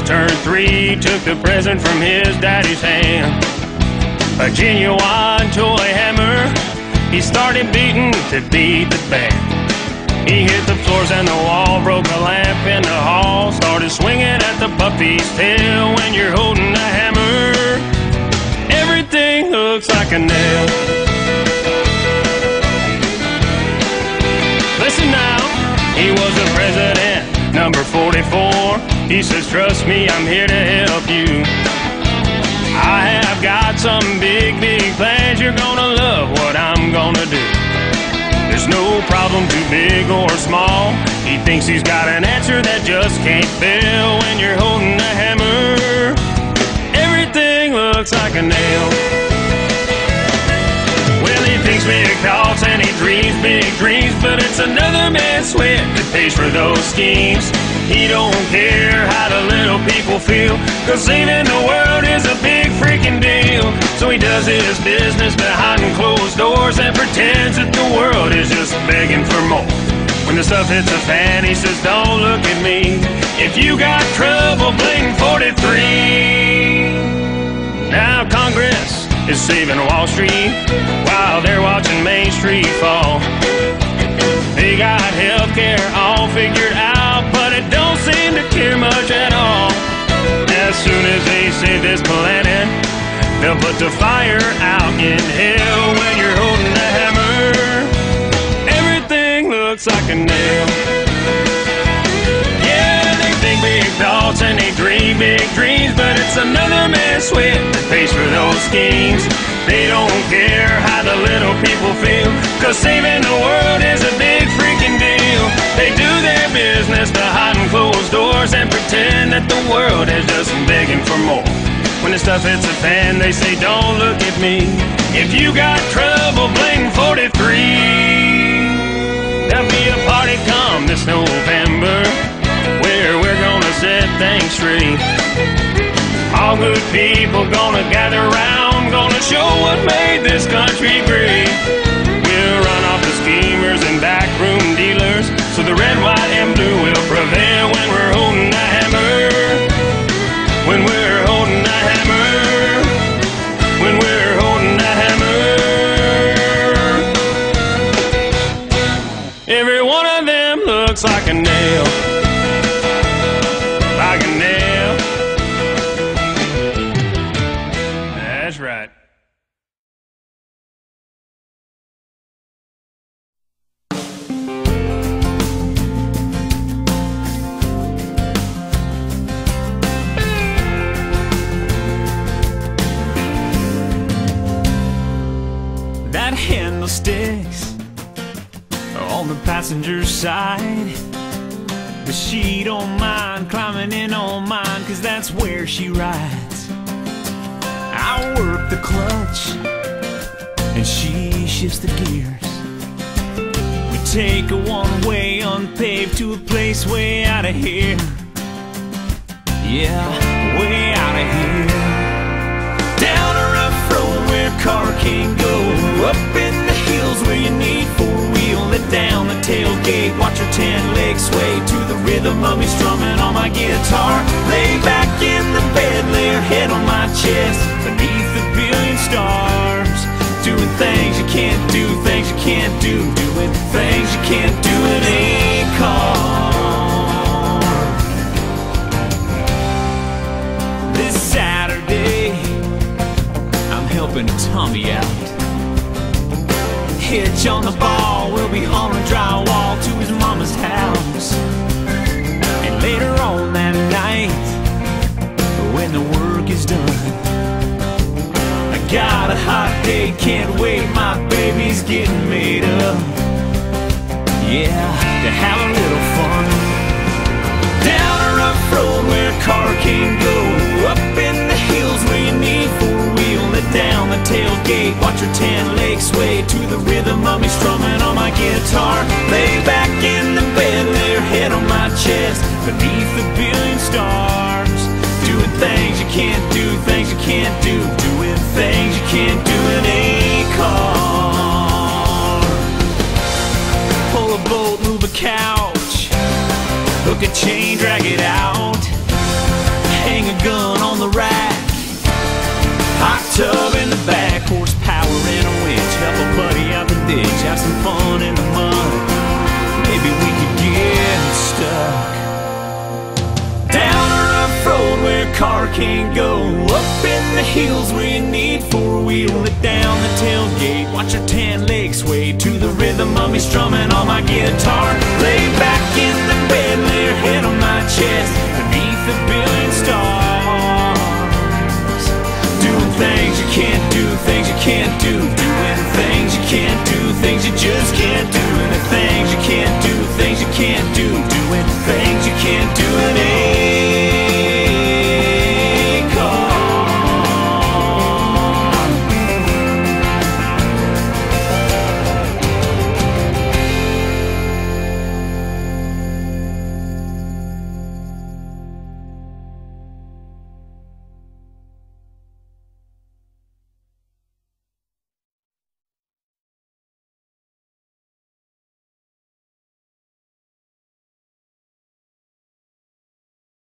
just turned 3, took the present from his daddy's hand. A genuine toy hammer, he started beating to beat the band. He hit the floors and the wall, broke a lamp in the hall, started swinging at the puppy's tail. When you're holding a hammer, everything looks like a nail. Listen now, he was the president, number 44. He says, trust me, I'm here to help you. I have got some big, big plans. You're gonna love what I'm gonna do. There's no problem too big or small. He thinks he's got an answer that just can't fail. When you're holding a hammer, everything looks like a nail. Well, he thinks big thoughts and he dreams big dreams, but it's another man's sweat that pays for those schemes. He don't care how the little people feel, 'cause saving the world is a big freaking deal. So he does his business behind closed doors and pretends that the world is just begging for more. When the stuff hits the fan, he says, don't look at me. If you got trouble, blame 43. Now Congress is saving Wall Street while they're watching Main Street fall. They got healthcare all figured out, but it don't seem to care much at all. As soon as they save this planet, they'll put the fire out in hell. When you're holding a hammer, everything looks like a nail. Yeah, they think big thoughts and they dream big dreams, but it's another man's sweat that pays for those schemes. They don't care how the little people feel, 'cause saving the world is a big freaking deal. They do their business behind closed doors and pretend that the world is just begging for more. When the stuff hits the fan, they say, don't look at me. If you got trouble, blame 43. There'll be a party come this November where we're gonna set things straight. All good people gonna gather round, gonna show what made this country great. We'll run off the schemers and backroom dealers, so the red, white, and blue will prevail. When we're holding a hammer, when we're holding a hammer, when we're holding a hammer, every one of them looks like a nail, like a nail. That's right. That handle sticks on the passenger side, but she don't mind climbing in on mine, 'cause that's where she rides. I work the clutch and she shifts the gears. We take a one-way unpaved to a place way out of here. Yeah, way out of here. Down a rough road where a car can't go, up in the hills where you need four-wheel. Let down the tailgate, watch her tan legs sway to the rhythm of me strumming on my guitar. Lay back in the bed, lay her head on my chest, beneath the billion stars. Doing things you can't do, things you can't do, doing things you can't do in a car. This Saturday, I'm helping Tommy out. Hitch on the ball, we'll be hauling drywall to his mama's house. And later on that night, when the work is done, I got a hot date, can't wait, my baby's getting made up. Yeah, to have a little fun. Down a rough road where a car can't go, up in the hills where you need four-wheel. Let down the tailgate, watch her tan legs sway to the rhythm of me strumming on my guitar. Lay back in the bed, lay her head on my chest, beneath the billion stars. Doing things you can't do, things you can't do, doing things you can't do in a car. Pull a boat, move a couch, hook a chain, drag it out. can't go up in the hills where you need four-wheel it down the tailgate. Watch a tan leg sway to the rhythm of me strumming on my guitar.